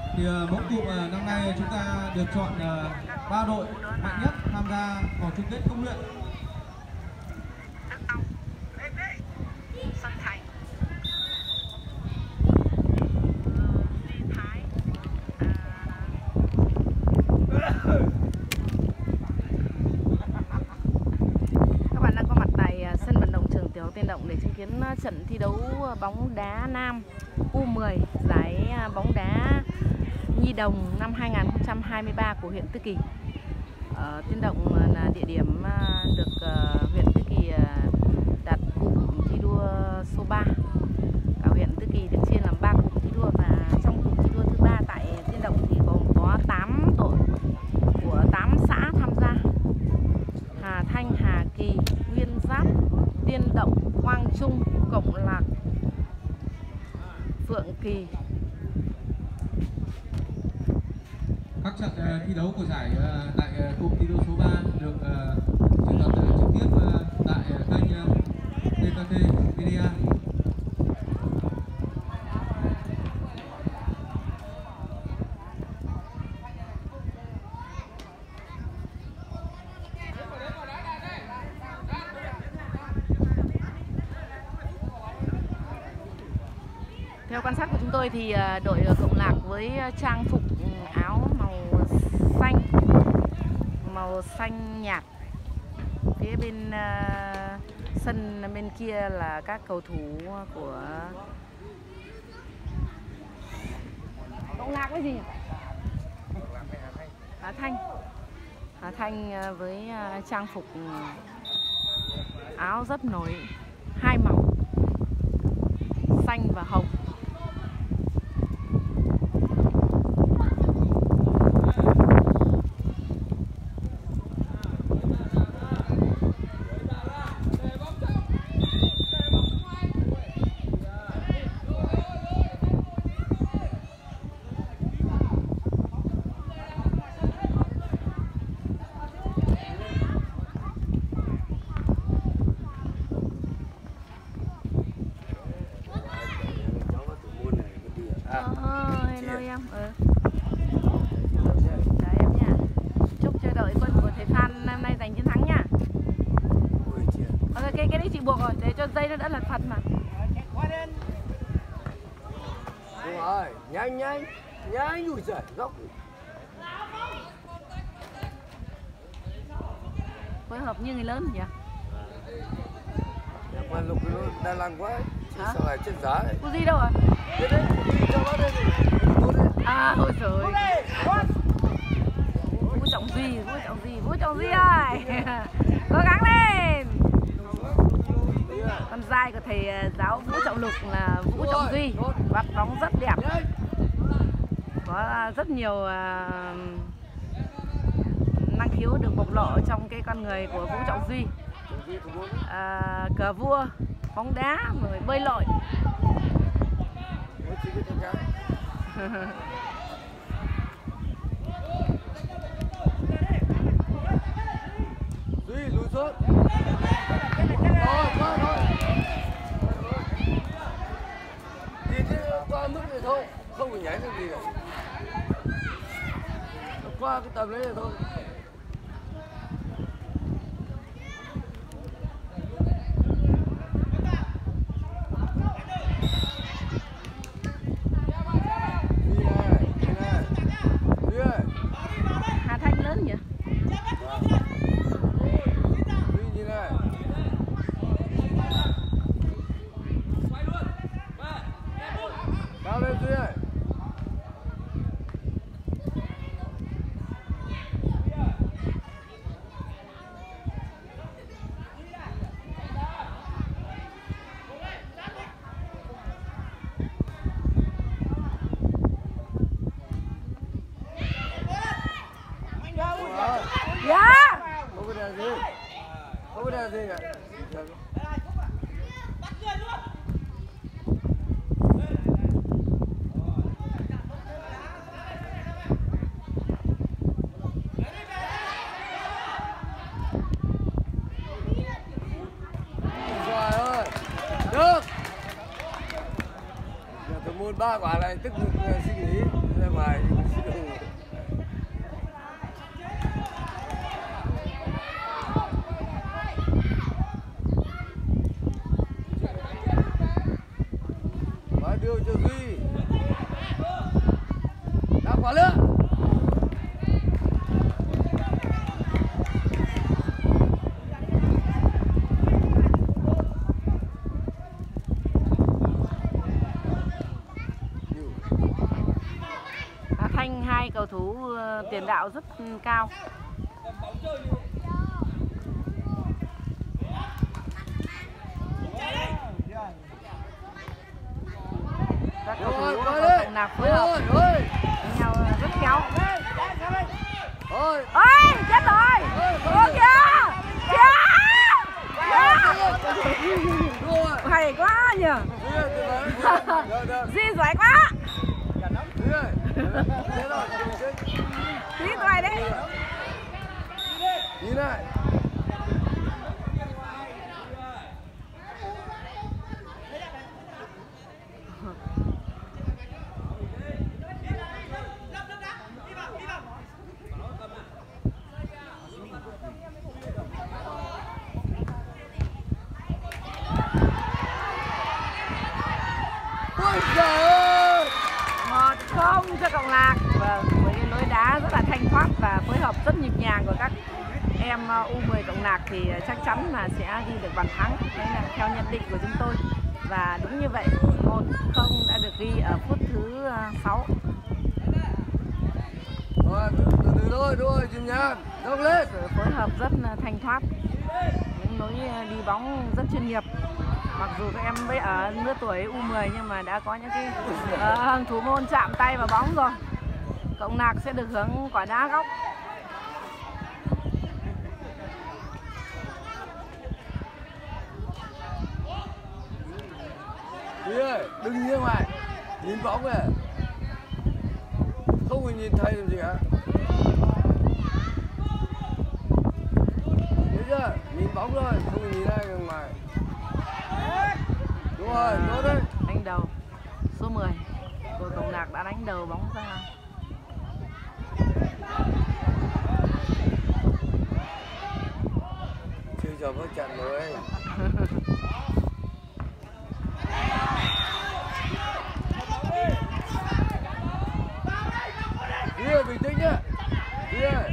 Thì mẫu cụm năm nay chúng ta được chọn 3 đội mạnh nhất tham gia vòng chung kết cấp huyện. Các bạn đang có mặt tại sân vận động trường Tiểu học Tiên Động để chứng kiến trận thi đấu bóng đá nam U10 giải bóng đá Nhi đồng năm 2023 của huyện Tứ Kỳ. Tiên Động là địa điểm được huyện Tứ Kỳ đặt cụm thi đua số 3. Cả huyện Tứ Kỳ được chia làm 3 cụm thi đua, và trong cụm thi đua thứ 3 tại Tiên Động thì gồm có 8 đội của 8 xã tham gia: Hà Thanh, Hà Kỳ, Nguyên Giáp, Tiên Động, Quang Trung, Cộng Lạc, Phượng Kỳ. Các trận thi đấu của giải tại cụm thi đua số 3 được truyền đạt trực tiếp tại kênh TKT Media. Theo quan sát của chúng tôi thì đội Cộng Lạc với trang phục áo màu xanh nhạt. Phía bên sân bên kia là các cầu thủ của Cộng Lạc với gì nhỉ? Hà Thanh với trang phục áo rất nổi, hai màu xanh và hồng. Hello em. Chào em nha. Chúc cho đội quân của thầy Phan năm nay giành chiến thắng nha. Cái đấy chị buộc rồi, để cho dây nó đỡ lật phật mà. Đúng rồi, nhanh ui giời, góc. Phối hợp như người lớn nhỉ? Mà lục nó đa năng quá, chỉ sao lại chết giá đấy. Có gì đâu à? Đấy, đi cho nó đây. À, ôi trời. Vũ Trọng Duy ơi. Cố gắng lên. Con trai của thầy giáo Vũ Trọng Lục là Vũ Trọng Duy, bắt bóng rất đẹp. Có rất nhiều năng khiếu được bộc lộ trong cái con người của Vũ Trọng Duy. Cờ vua, bóng đá, rồi bơi lội. Duy lùi xuống. Thôi. Đi chứ qua mức này thôi, không phải nhảy được gì cả. Qua cái tầm đấy này thôi. Hà Thanh lớn nhỉ? Cao lên Duy ơi. Dạ. Không có đề gì. Không có đề gì cả. Rồi ơi. Được. Giờ tôi mua 3 quả này tức suy nghĩ. mày. Và đưa cho Duy. Đá quả nữa. Thanh hai cầu thủ tiền đạo rất cao. Các cầu thủ của Cộng Lạc phối hợp với nhau rất khéo. Ôi, chết rồi! Ô kìa! Hay quá nhỉ? Duy giỏi quá! Tí ngoài đấy. Nhìn này. Ôi trời ơi! 1-0 cho Cộng Lạc. Và với cái lối đá rất là thanh thoát và phối hợp rất nhịp nhàng của các em U10 Cộng Lạc thì chắc chắn là sẽ ghi được bàn thắng. Đấy là theo nhận định của chúng tôi. Và đúng như vậy, 1-0 đã được ghi ở phút thứ 6. Rồi, từ thôi, thôi, chìm nhàng, dốc lên. Sự phối hợp rất thanh thoát, những lối đi bóng rất chuyên nghiệp. Mặc dù các em bây ở lứa tuổi U10 nhưng mà đã có những cái thủ môn chạm tay vào bóng rồi. Cộng Lạc sẽ được hưởng quả đá góc. Duy ơi, đừng như mày, nhìn bóng kìa. Không phải nhìn thấy làm gì cả. Thấy chưa? Nhìn bóng thôi, không phải nhìn ai được mày. Đúng rồi, tốt đấy. Đánh đầu số 10 của Cộng Lạc đã đánh đầu bóng ra. Chưa giờ có trận rồi. Duy ơi, bình tĩnh nhá. Duy ơi.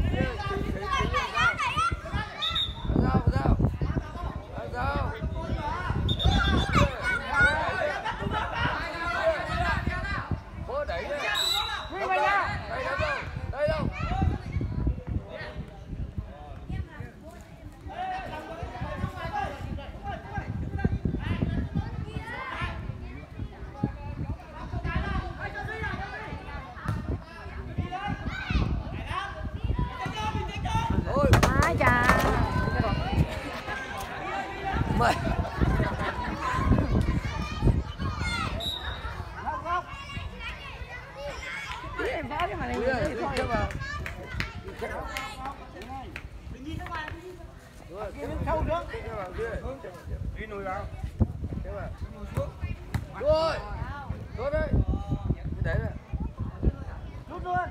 Ai chà. Mày. Em vẽ cái mà này thôi. Sâu nữa. Đi nùi vào. Rồi. Tốt đấy. Cái đấy này. Rút luôn.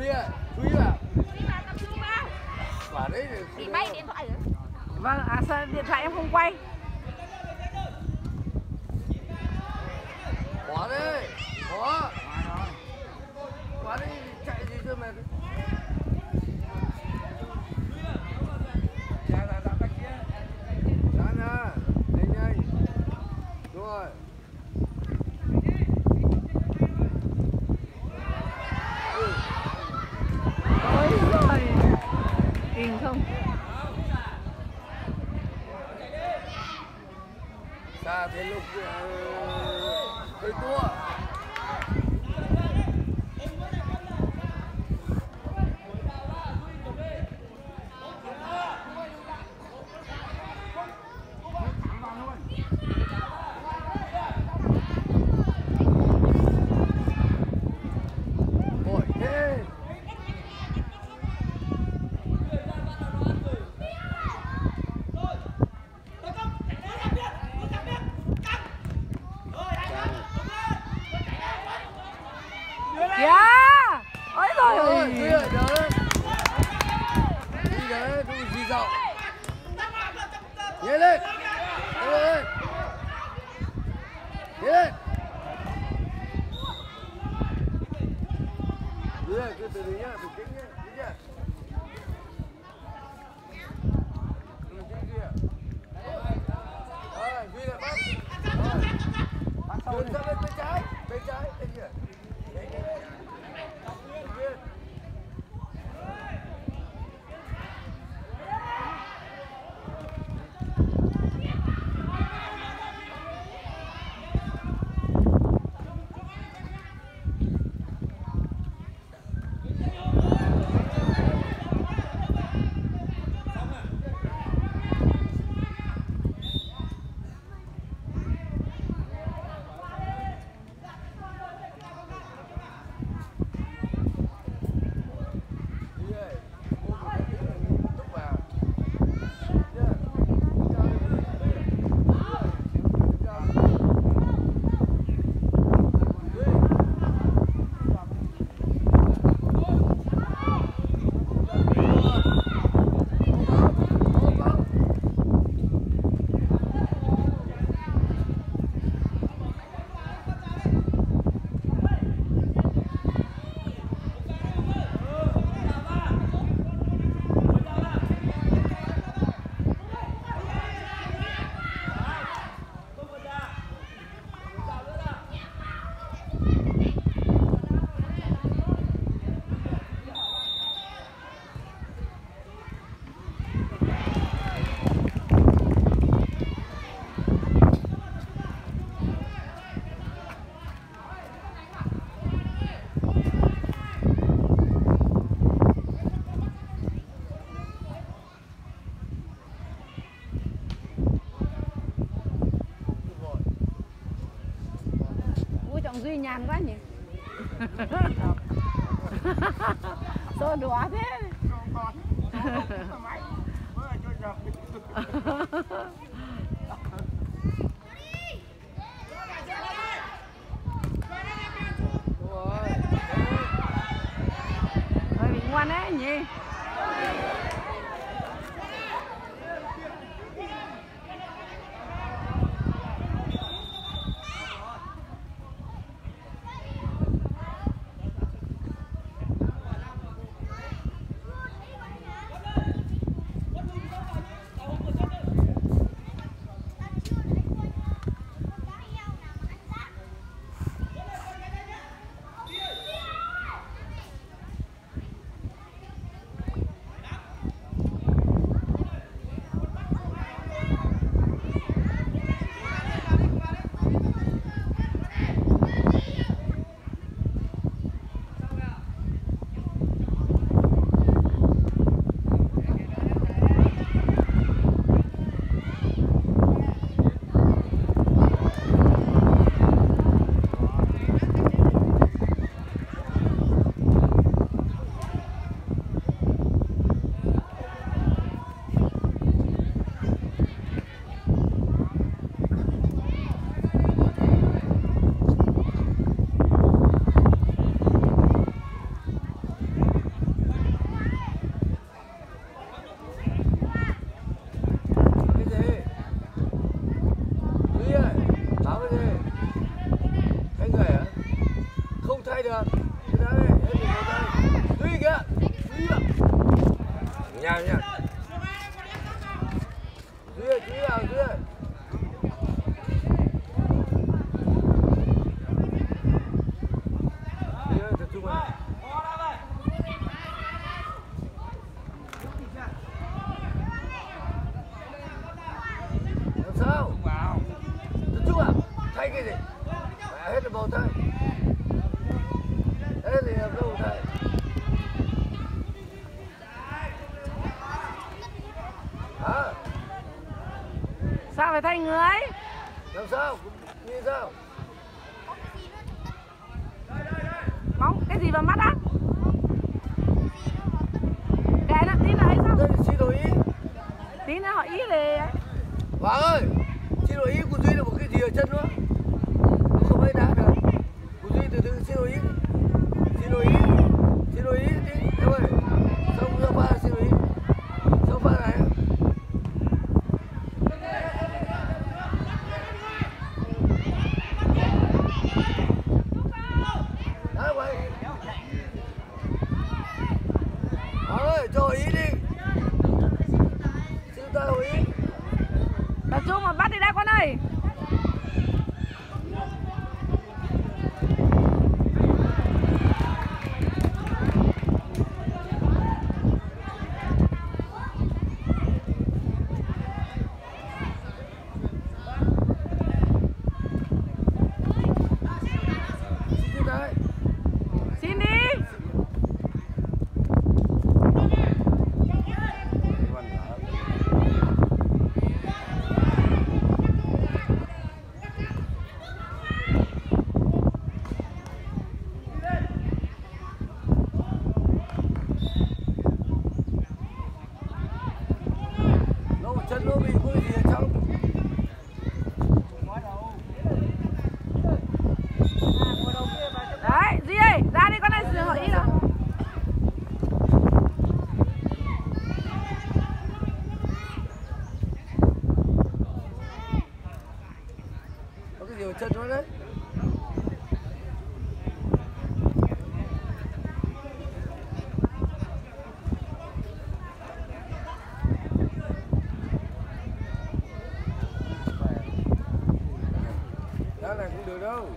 Thúy à. Quả đấy Bị bay điện thoại rồi. Vâng, sao điện thoại em không quay? Quả đấy. Quả. Quả đấy chạy gì cơ mà. Kinh không? Xa thế lúc hơi tua. Ôi rồi ơi. Đi đấy, đi gì dạo. Nhảy lên. Nhảy lên. Đi đây, cứ từ từ nhá, bình tĩnh nhá, đi nhá. Bình tĩnh kìa. Rồi, Duy lại bắt. Đường ra bên trái, đây kìa. Duy nhàn quá nhỉ. Sao đùa thế. Hơi bị ngoan đấy nhỉ. Nhà nha. Dưới vào dưới. Tập trung vào. Làm sao? Tập trung vào. Thay cái gì? Mẹ hết rồi bầu thay. Hết thì làm đâu thay. Hả? Sao phải thay người? Làm sao? Như sao? Bóng cái gì vào mắt á? Kệ nó tí nữa ấy sao? Đây là xin đổi ý. Tí nữa họ ý thì Hoàng ơi, xin đổi ý của Duy là một cái gì ở chân nữa. Không phải đá được. Của Duy từ từ xin đổi ý. Xin đổi ý. Xin đổi ý tí. Em ơi. Xong pha xin đổi ý. Xong pha này. Đá vậy. Hoàng ơi, cho ý đi. Xin ta đổi ý. tập trung mà bắt đi đã con ơi. Xin đi. Chân nó bị có gì ở trong. Đấy, Duy ơi, ra đi con ơi, họ ý rồi. Có cái gì ở chân nó đấy. Đá này cũng được đâu.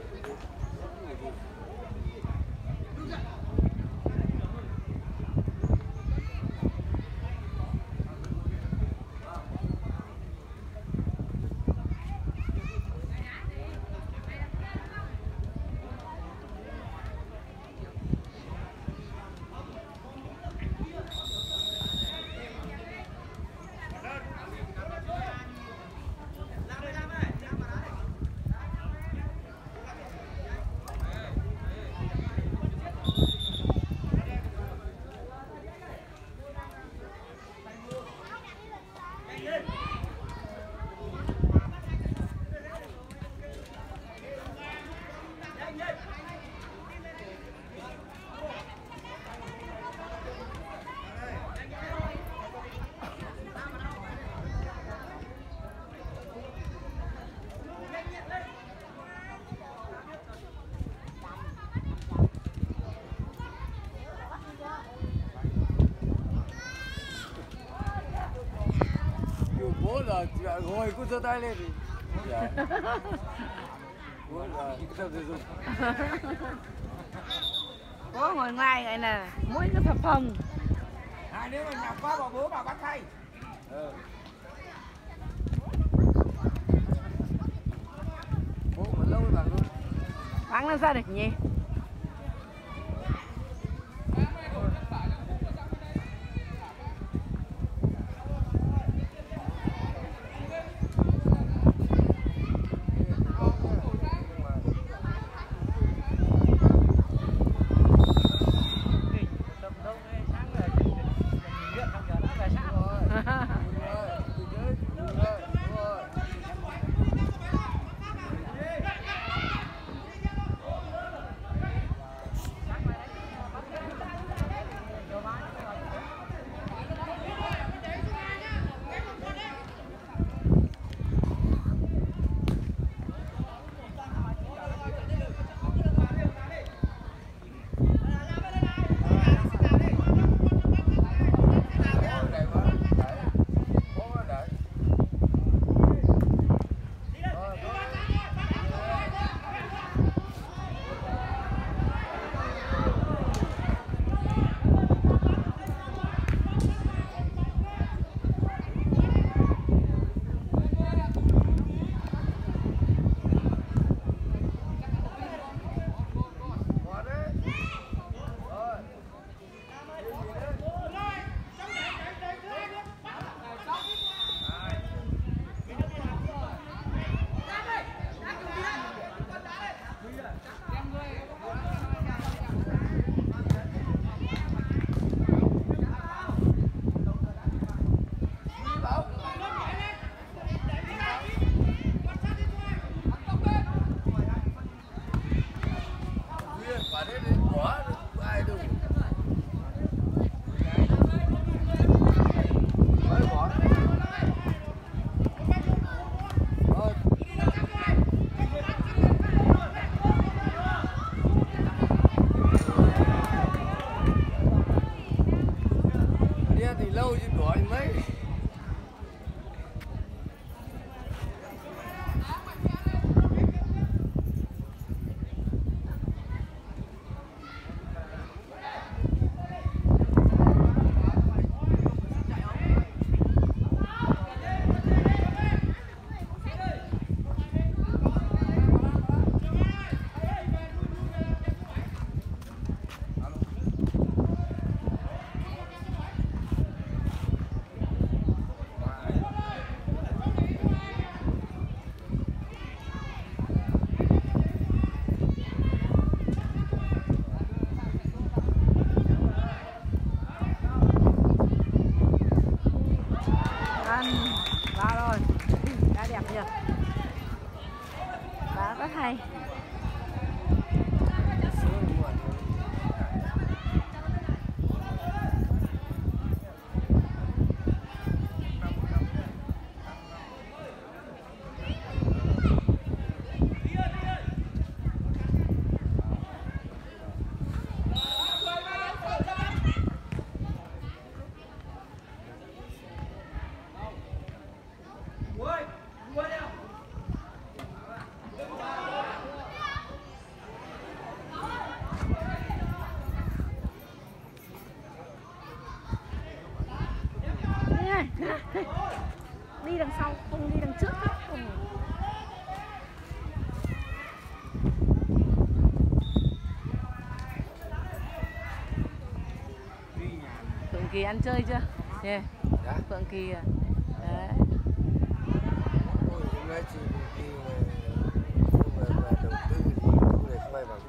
Bố là ngồi cứ giơ tay lên thì bố là tập thể dục. Bố ngồi ngoài vậy nè, mũi cứ phập phồng. Nếu mà nhọc quá bảo bố bảo bắt thay. Bố mà lâu rồi bạn luôn. Bắn làm sao được nhỉ? quả đấy đến quả ai đâu. Thì lâu chứ đuổi mấy. Vào rồi, đá đẹp chưa? Đá rất hay. Đi đằng sau, không đi đằng trước hết. Phượng Kỳ ăn chơi chưa? Yeah. Dạ. Phượng Kỳ à? Đấy. Ôi, hôm nay chị đi về đầu tư thì thu này quay vào.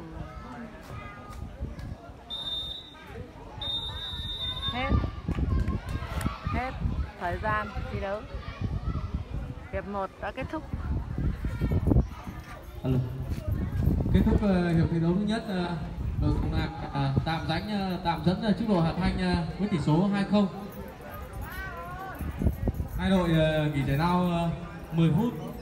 Hết thời gian thi đấu. Hiệp 1 đã kết thúc. Kết thúc hiệp thi đấu thứ nhất, đội Cộng Lạc tạm dẫn trước đội Hà Thanh với tỷ số 2-0. Hai đội nghỉ giải lao 10 phút.